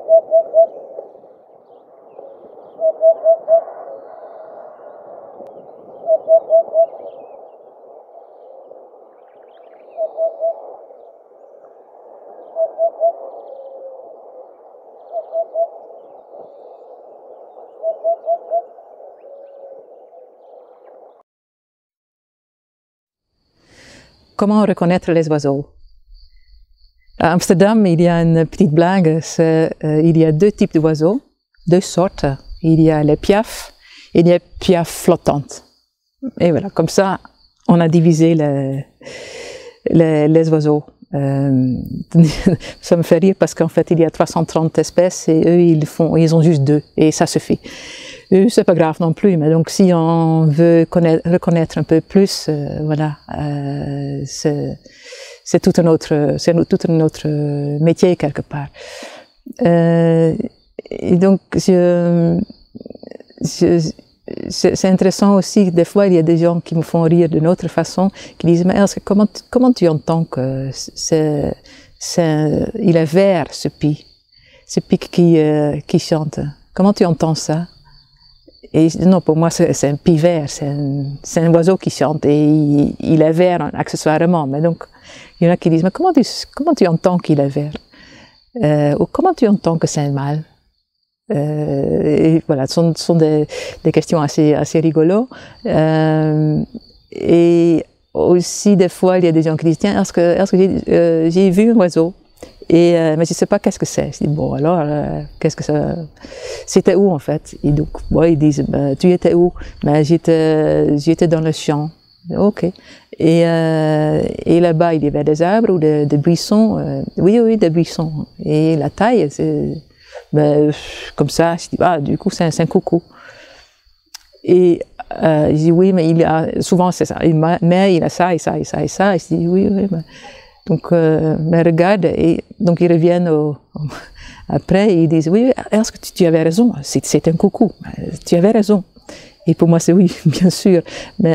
Comment reconnaître les oiseaux? À Amsterdam, il y a une petite blague, il y a deux types d'oiseaux, deux sortes. Il y a les piafs et les piafs flottantes. Et voilà, comme ça, on a divisé les oiseaux. Ça me fait rire parce qu'en fait, il y a 330 espèces et eux, ils ont juste deux et ça suffit. C'est pas grave non plus, mais donc si on veut reconnaître un peu plus, voilà, c'est tout un autre métier quelque part. Et donc c'est intéressant aussi, des fois il y a des gens qui me font rire d'une autre façon, qui disent mais Elske, comment tu entends que il est vert ce pic qui chante, comment tu entends ça? Et non, pour moi, c'est un pivert, c'est un oiseau qui chante et il est vert accessoirement. Mais donc, il y en a qui disent, mais comment tu entends qu'il est vert? Ou comment tu entends que c'est un mâle? Et voilà, ce sont des questions assez rigolos. Et aussi, des fois, il y a des gens qui disent, tiens, est-ce que j'ai vu un oiseau? Mais je ne sais pas qu'est-ce que c'est. Je dis, bon, alors, qu'est-ce que ça... C'était où, en fait? Et donc, bon, ils disent, tu étais où? J'étais dans le champ. Ok. Et là-bas, il y avait des arbres ou des buissons. Oui, des buissons. Et la taille, c'est... comme ça, je dis, du coup, c'est un coucou. Et je dis, oui, mais il a... Souvent, c'est ça. Mais il a ça, et ça, et ça, et ça. Et je dis, oui, mais... Donc, mais regarde, et donc ils reviennent après et ils disent, oui, est-ce que tu avais raison, c'est un coucou, tu avais raison. Et pour moi, c'est oui, bien sûr, mais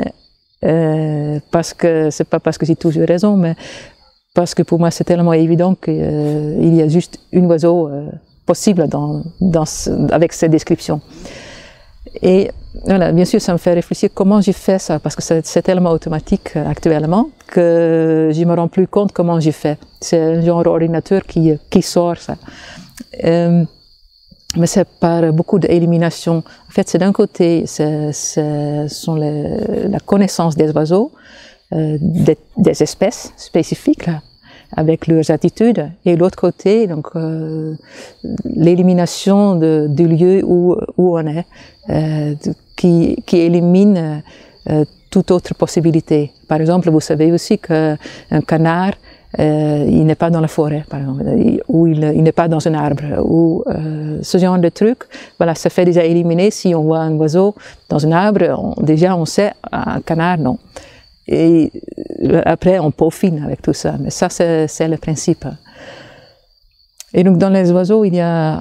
c'est pas parce que j'ai toujours raison, mais parce que pour moi, c'est tellement évident qu'il y a juste un oiseau possible avec ces descriptions. Et voilà, bien sûr, ça me fait réfléchir comment j'ai fait ça, parce que c'est tellement automatique actuellement que je me rends plus compte comment j'ai fait. C'est un genre ordinateur qui sort ça. Mais c'est par beaucoup d'élimination. En fait, c'est d'un côté, la connaissance des oiseaux, des espèces spécifiques, là, avec leurs attitudes, et l'autre côté, donc l'élimination du lieu où on est, qui élimine toute autre possibilité. Par exemple, vous savez aussi qu'un canard, il n'est pas dans la forêt, par exemple, ou il n'est pas dans un arbre, ou ce genre de truc, voilà, ça fait déjà éliminer. Si on voit un oiseau dans un arbre, déjà on sait, un canard, non. Et après, on peaufine avec tout ça. Mais ça, c'est le principe. Et donc, dans les oiseaux, il y a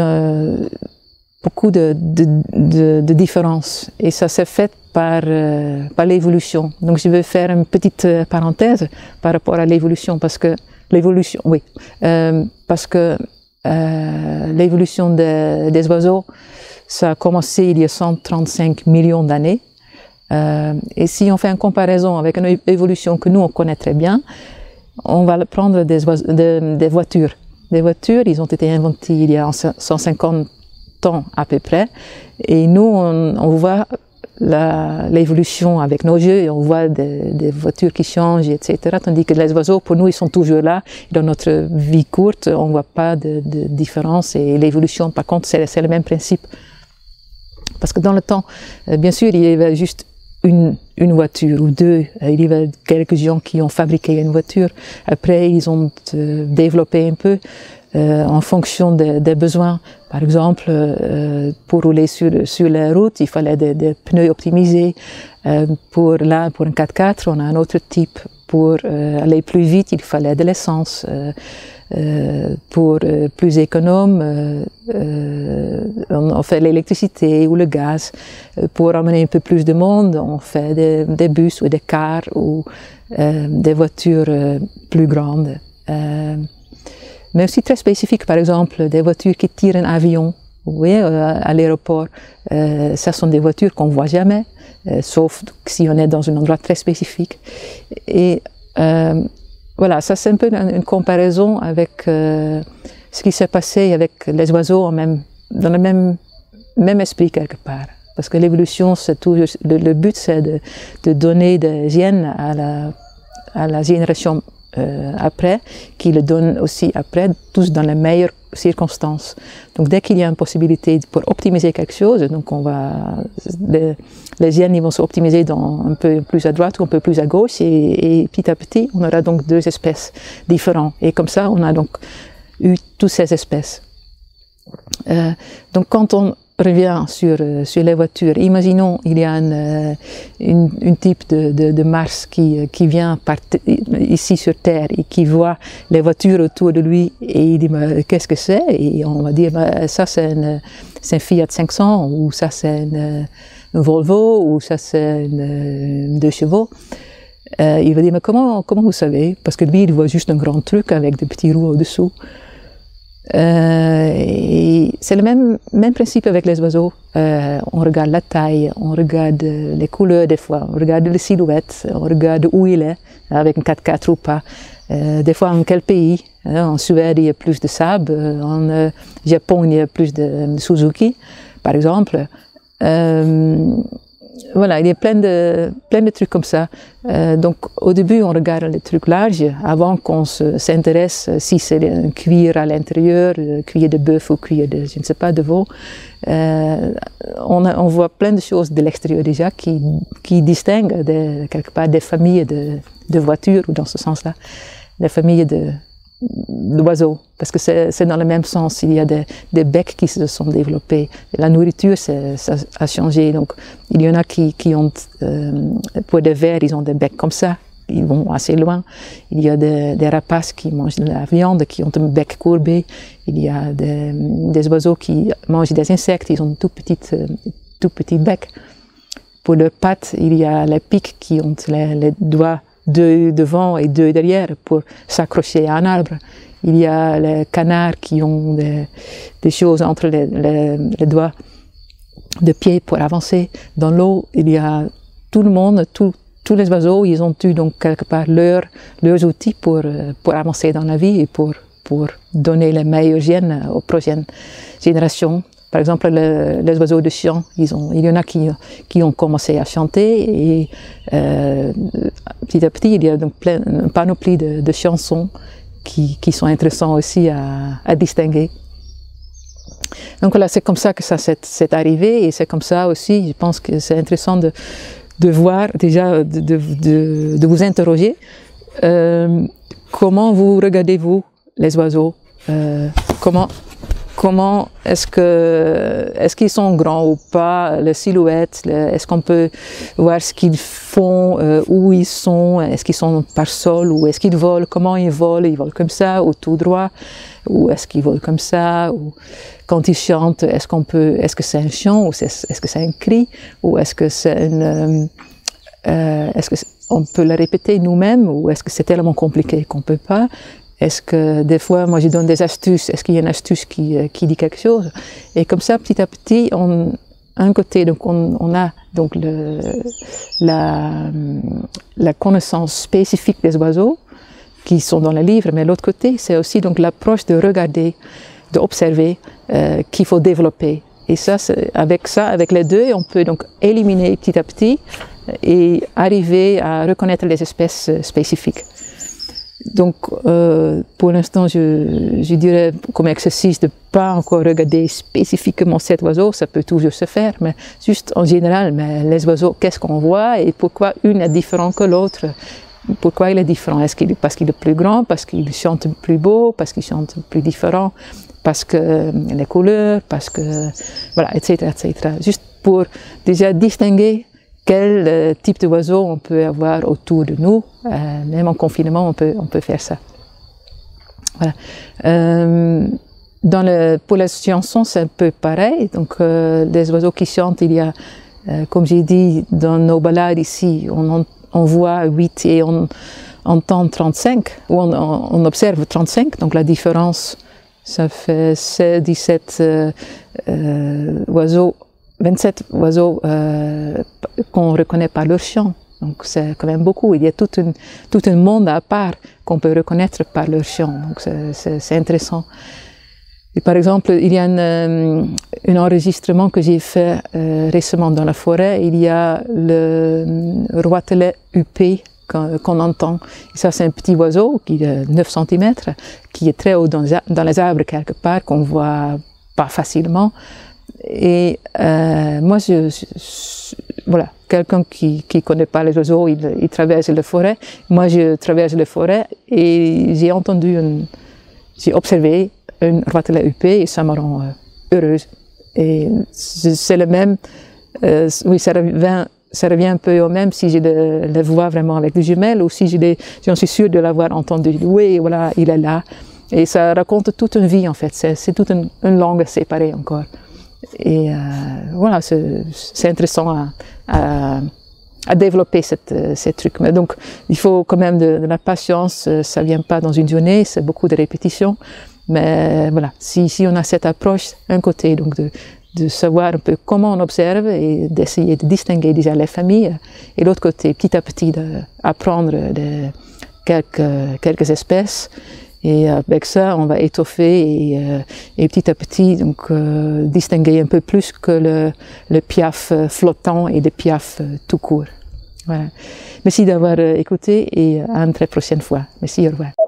beaucoup de différences. Et ça s'est fait par l'évolution. Donc, je vais faire une petite parenthèse par rapport à l'évolution. Parce que l'évolution, oui. Parce que l'évolution des oiseaux, ça a commencé il y a 135 millions d'années. Et si on fait une comparaison avec une évolution que nous on connaît très bien, on va prendre des voitures. Des voitures, ils ont été inventés il y a 150 ans à peu près, et nous on voit l'évolution avec nos yeux, et on voit des voitures qui changent, etc. Tandis que les oiseaux, pour nous, ils sont toujours là. Dans notre vie courte, on ne voit pas de différence, et l'évolution, par contre, c'est le même principe. Parce que dans le temps, bien sûr, il y avait juste une voiture ou deux. Il y avait quelques gens qui ont fabriqué une voiture. Après, ils ont développé un peu en fonction des besoins. Par exemple, pour rouler sur la route, il fallait des pneus optimisés. Pour un 4x4, on a un autre type. Pour aller plus vite, il fallait de l'essence. Pour plus économe, on fait l'électricité ou le gaz. Pour amener un peu plus de monde, on fait des bus ou des cars ou des voitures plus grandes. mais aussi très spécifiques. Par exemple, des voitures qui tirent un avion. Vous voyez, à l'aéroport, ça sont des voitures qu'on ne voit jamais, sauf si on est dans un endroit très spécifique. Et voilà, ça c'est un peu une comparaison avec ce qui s'est passé avec les oiseaux dans le même esprit quelque part. Parce que l'évolution, c'est toujours le but, c'est de donner des gènes à la génération après, qui le donne aussi après, tous dans les meilleures circonstances. Donc dès qu'il y a une possibilité pour optimiser quelque chose, donc les gènes ils vont s'optimiser un peu plus à droite ou un peu plus à gauche, et petit à petit on aura donc deux espèces différentes. Et comme ça on a donc eu toutes ces espèces. Donc quand on revient sur les voitures, imaginons il y a une type de Mars qui vient ici sur Terre et qui voit les voitures autour de lui et il dit qu'est-ce que c'est, et on va dire ça c'est un Fiat 500 ou ça c'est un Volvo ou ça c'est une 2 chevaux. Il va dire mais comment vous savez, parce que lui il voit juste un grand truc avec des petits roues au-dessous. C'est le même principe avec les oiseaux. On regarde la taille, on regarde les couleurs des fois, on regarde les silhouettes, on regarde où il est, avec un 4x4 ou pas. Des fois en quel pays. En Suède il y a plus de sable, en Japon il y a plus de Suzuki, par exemple. Voilà, il y a plein de trucs comme ça. Donc au début on regarde les trucs larges avant qu'on s'intéresse si c'est un cuir à l'intérieur, cuir de bœuf ou cuir de je ne sais pas de veau. On voit plein de choses de l'extérieur déjà qui distinguent quelque part des familles de voitures, ou dans ce sens-là, des familles d'oiseaux, parce que c'est dans le même sens. Il y a des becs qui se sont développés. La nourriture, ça a changé. Donc, il y en a qui ont, pour des vers, ils ont des becs comme ça. Ils vont assez loin. Il y a des rapaces qui mangent de la viande, qui ont un bec courbé. Il y a des oiseaux qui mangent des insectes. Ils ont tout petit bec. Pour leurs pattes, il y a les pics qui ont les doigts, deux devant et deux derrière pour s'accrocher à un arbre. Il y a les canards qui ont des choses entre les doigts de pied pour avancer. Dans l'eau, il y a tout le monde, tous les oiseaux, ils ont eu donc quelque part leurs outils pour avancer dans la vie et pour donner les meilleurs gènes aux prochaines générations. Par exemple, les oiseaux de chant, il y en a qui ont commencé à chanter, et petit à petit, il y a donc une panoplie de chansons qui sont intéressantes aussi à distinguer. Donc voilà, c'est comme ça que ça s'est arrivé, et c'est comme ça aussi, je pense que c'est intéressant de voir, déjà de vous interroger, comment vous regardez-vous les oiseaux, comment est-ce qu'ils sont grands ou pas, les silhouettes, est-ce qu'on peut voir ce qu'ils font, où ils sont, est-ce qu'ils sont par sol ou est-ce qu'ils volent, comment ils volent comme ça ou tout droit, ou est-ce qu'ils volent comme ça, ou quand ils chantent, est-ce que c'est un chant ou est-ce que c'est un cri, ou est-ce que c'est est-ce qu'on peut le répéter nous-mêmes, ou est-ce que c'est tellement compliqué qu'on peut pas? Est-ce que des fois, moi je donne des astuces, est-ce qu'il y a une astuce qui dit quelque chose? Et comme ça, petit à petit, un côté, donc on a donc la connaissance spécifique des oiseaux qui sont dans le livre, mais l'autre côté, c'est aussi donc l'approche de regarder, d'observer qu'il faut développer. Et ça, avec les deux, on peut donc éliminer petit à petit et arriver à reconnaître les espèces spécifiques. Donc, pour l'instant, je dirais comme exercice de ne pas encore regarder spécifiquement cet oiseau, ça peut toujours se faire, mais juste en général, mais les oiseaux, qu'est-ce qu'on voit et pourquoi une est différente que l'autre? Pourquoi il est différent? Parce qu'il est plus grand, parce qu'il chante plus beau, parce qu'il chante plus différent, parce que les couleurs, parce que, voilà, etc., etc. Juste pour déjà distinguer quel type d'oiseau on peut avoir autour de nous, même en confinement on peut faire ça. Voilà. Pour les chansons c'est un peu pareil, donc des oiseaux qui chantent, il y a, comme j'ai dit, dans nos balades ici, on voit 8 et entend 35, ou on observe 35, donc la différence, ça fait 16, 17 oiseaux, 27 oiseaux qu'on reconnaît par leur chant. Donc c'est quand même beaucoup. Il y a tout un monde à part qu'on peut reconnaître par leur chant. Donc c'est intéressant. Et par exemple, il y a un enregistrement que j'ai fait récemment dans la forêt. Il y a le roitelet huppé qu'on entend. Et ça, c'est un petit oiseau qui est 9 cm, qui est très haut dans les arbres quelque part, qu'on voit pas facilement. Et moi, voilà, quelqu'un qui connaît pas les oiseaux, il traverse la forêt. Moi, je traverse la forêt et j'ai observé un roitelet huppé et ça me rend heureuse. Et c'est le même, oui, ça revient un peu au même si je le vois vraiment avec des jumelles ou si j'en suis sûre de l'avoir entendu. Oui, voilà, il est là. Et ça raconte toute une vie en fait, c'est toute une langue séparée encore. Et voilà, c'est intéressant à développer ces trucs. Mais donc, il faut quand même de la patience, ça vient pas dans une journée, c'est beaucoup de répétitions. Mais voilà, si on a cette approche, un côté donc de savoir un peu comment on observe et d'essayer de distinguer déjà les familles, et l'autre côté, petit à petit, d'apprendre quelques espèces. Et avec ça, on va étoffer et petit à petit donc, distinguer un peu plus que le piaf flottant et le piaf tout court. Voilà. Merci d'avoir écouté et à une très prochaine fois. Merci, au revoir.